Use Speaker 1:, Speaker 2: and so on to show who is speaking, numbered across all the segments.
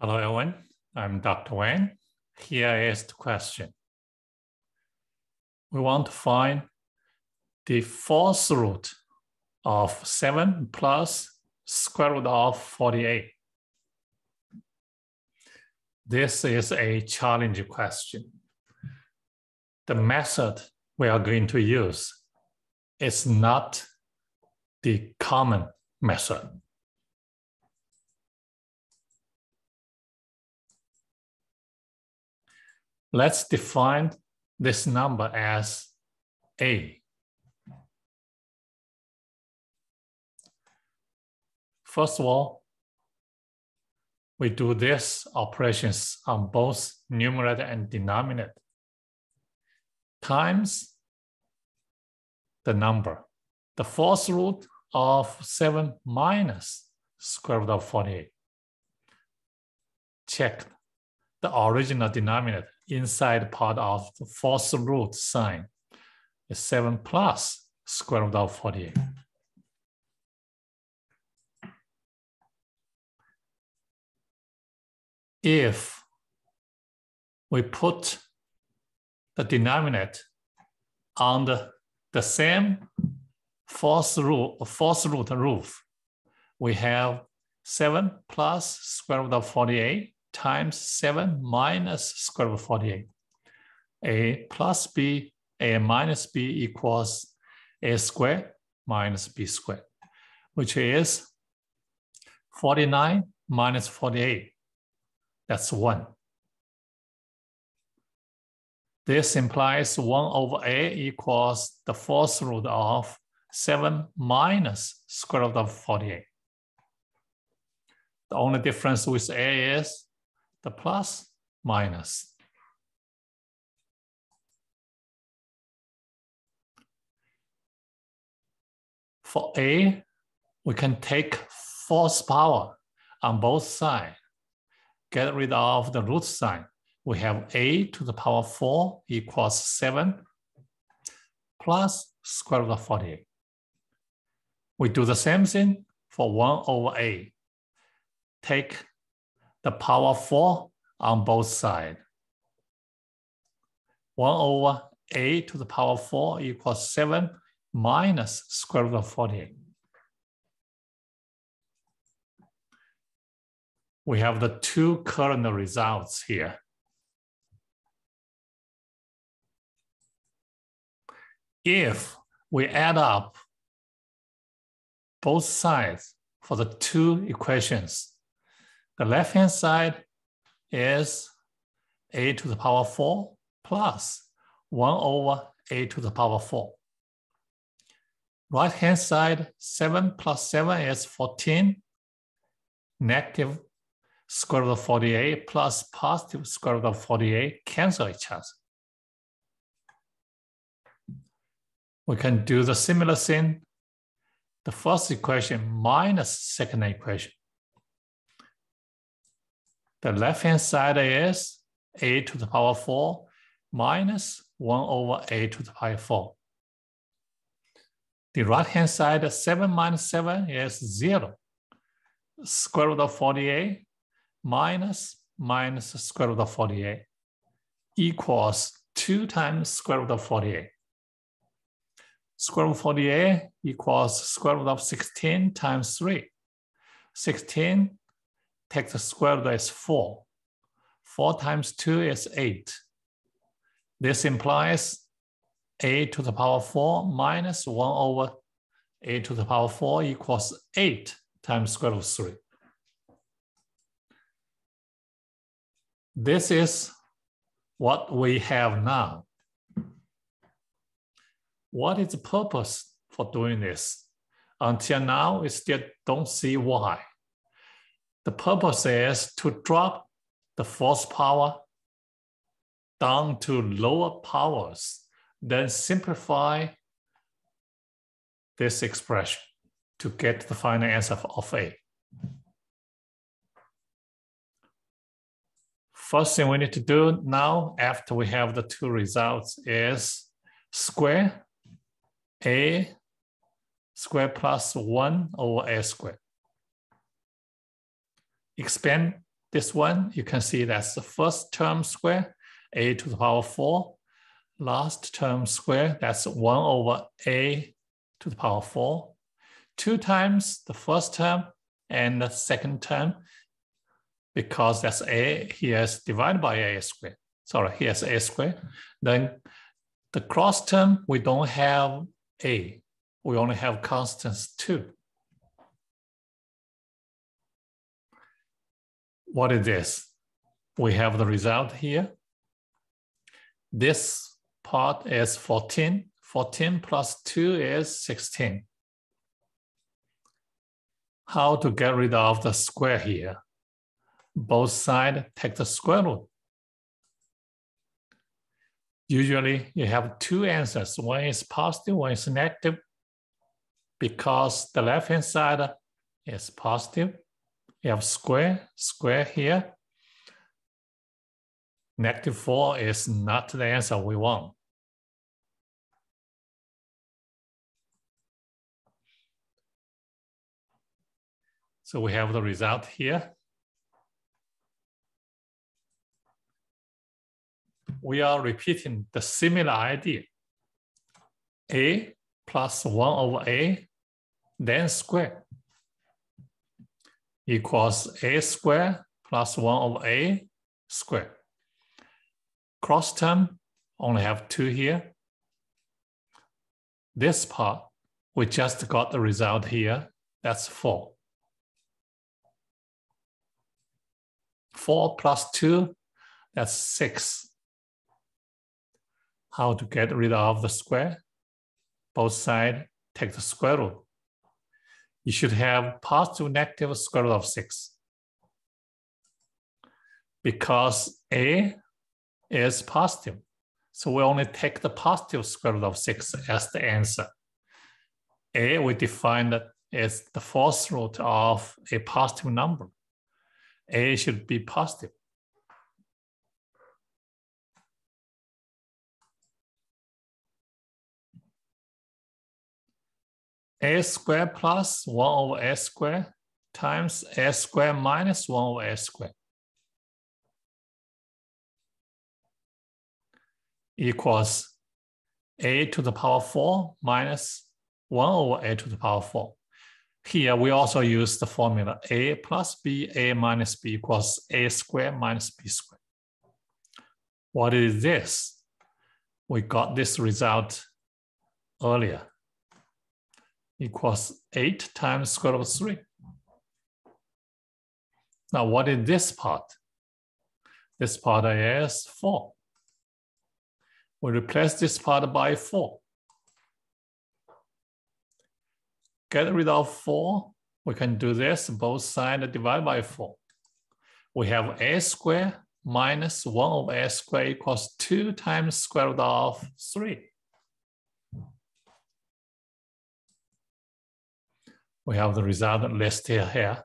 Speaker 1: Hello, everyone. I'm Dr. Wang. Here is the question. We want to find the fourth root of 7 plus square root of 48. This is a challenging question. The method we are going to use is not the common method. Let's define this number as A. First of all, we do these operations on both numerator and denominator times the number, the fourth root of 7 minus square root of 48. Check the original denominator inside part of the fourth root sign is 7 plus square root of 48. If we put the denominator on the same fourth root roof, we have 7 plus square root of 48 times 7 minus square root of 48. A plus b, a minus b equals a squared minus b squared, which is 49 minus 48. That's 1. This implies 1 over a equals the fourth root of 7 minus square root of 48. The only difference with a is the plus minus. For a, we can take fourth power on both sides. Get rid of the root sign. We have a to the power 4 equals 7 plus square root of 48. We do the same thing for 1 over a. Take the power 4 on both sides. 1 over a to the power 4 equals 7 minus square root of 48. We have the two current results here. If we add up both sides for the two equations, the left-hand side is a to the power 4 plus 1 over a to the power 4. Right-hand side, 7 plus 7 is 14. Negative square root of 48 plus positive square root of 48 cancel each other. We can do the similar thing. The first equation minus second equation. The left-hand side is a to the power 4 minus 1 over a to the power 4. The right-hand side, 7 minus 7 is 0. Square root of 48 minus square root of 48 equals 2 times square root of 48. Square root of 48 equals square root of 16 times 3. 16, take the square root is 4. 4 times 2 is 8. This implies a to the power 4 minus 1 over a to the power 4 equals 8 times square root of 3. This is what we have now. What is the purpose for doing this? Until now, we still don't see why. The purpose is to drop the fourth power down to lower powers, then simplify this expression to get the final answer of A. First thing we need to do now, after we have the two results, is square a squared plus 1 over a squared. Expand this one, you can see that's the first term square, a to the power 4. Last term square, that's 1 over a to the power 4. 2 times the first term and the second term, because that's a, here is divided by a squared. Sorry, here's a squared. Then the cross term, we don't have a. We only have constants 2. What is this? We have the result here. This part is 14. 14 plus 2 is 16. How to get rid of the square here? Both sides take the square root. Usually you have 2 answers. One is positive, one is negative. Because the left-hand side is positive, you have square here. Negative 4 is not the answer we want. So we have the result here. We are repeating the similar idea. A plus 1 over a, then square, equals a squared plus 1 over a squared. Cross term, only have 2 here. This part, we just got the result here, that's 4. 4 plus 2, that's 6. How to get rid of the square? Both sides take the square root. You should have positive, negative square root of 6. Because a is positive, so we only take the positive square root of 6 as the answer. A we defined as the fourth root of a positive number. A should be positive. A squared plus 1 over a squared times a squared minus 1 over a squared equals a to the power 4 minus 1 over a to the power 4. Here we also use the formula a plus b, a minus b equals a squared minus b squared. What is this? We got this result earlier. Equals 8 times square root of 3. Now what is this part? This part is 4. We replace this part by 4. Get rid of 4. We can do this, both sides divided by 4. We have a squared minus 1 over a squared equals 2 times square root of 3. We have the result listed here.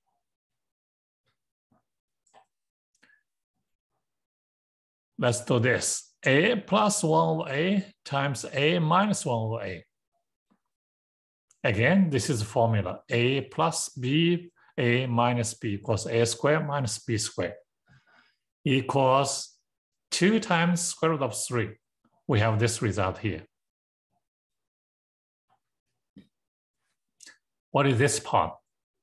Speaker 1: Let's do this. A plus 1 over a times a minus 1 over a. Again, this is the formula. A plus b, a minus b equals a squared minus b squared equals 2 times square root of 3. We have this result here. What is this part?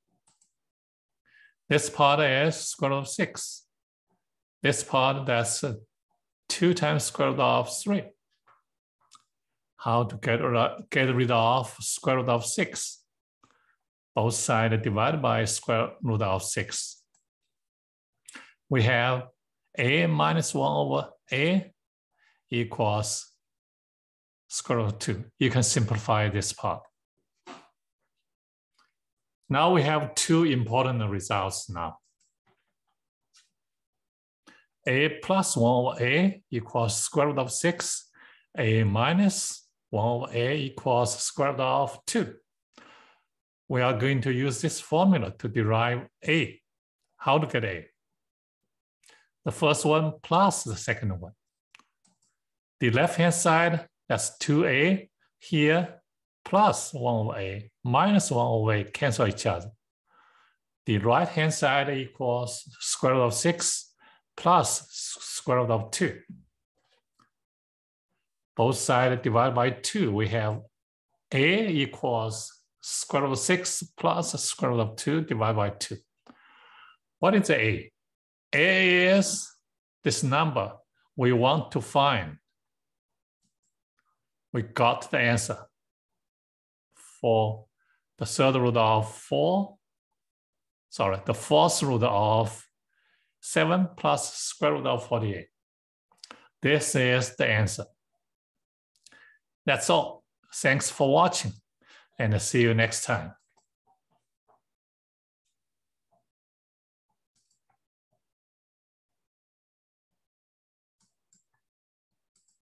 Speaker 1: This part is square root of 6. This part, that's 2 times square root of 3. How to get rid of square root of 6? Both sides divided by square root of 6. We have a minus 1 over a equals square root of 2. You can simplify this part. Now we have 2 important results now. A plus 1 over a equals square root of 6. A minus 1 over a equals square root of 2. We are going to use this formula to derive a. How to get a? The first one plus the second one. The left-hand side, that's 2a here, plus 1 over a, minus 1 over a cancel each other. the right-hand side equals square root of 6 plus square root of 2. Both sides divided by 2. We have a equals square root of 6 plus square root of 2 divided by 2. What is a? A is this number we want to find. We got the answer for the third root of 4. Sorry, the fourth root of 7 plus square root of 48. This is the answer. That's all. Thanks for watching, and see you next time.